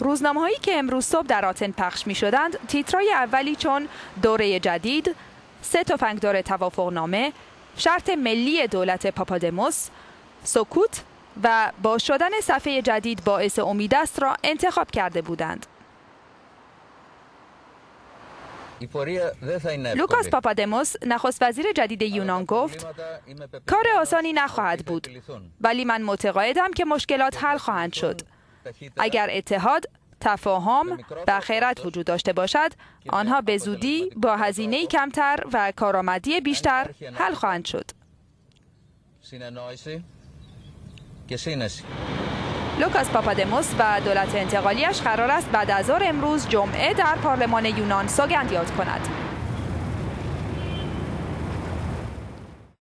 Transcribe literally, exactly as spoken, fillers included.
روزنامه‌هایی که امروز صبح در آتن پخش می‌شدند، تیترای اولی چون دوره جدید، سه تفنگدار توافقنامه، شرط ملی دولت پاپادموس، سکوت و باز شدن صفحه جدید باعث امید است را انتخاب کرده بودند. لوکاس پاپادموس، نخست وزیر جدید یونان، گفت کار آسانی نخواهد بود، ولی من معتقدم که مشکلات حل خواهند شد. اگر اتحاد، تفاهم و خیرات وجود داشته باشد، آنها به زودی با هزینه کمتر و کارآمدی بیشتر حل خواهند شد. لوکاس پاپادموس و دولت انتقالیش قرار است بعد از ظهر امروز جمعه در پارلمان یونان سوگند یاد کند.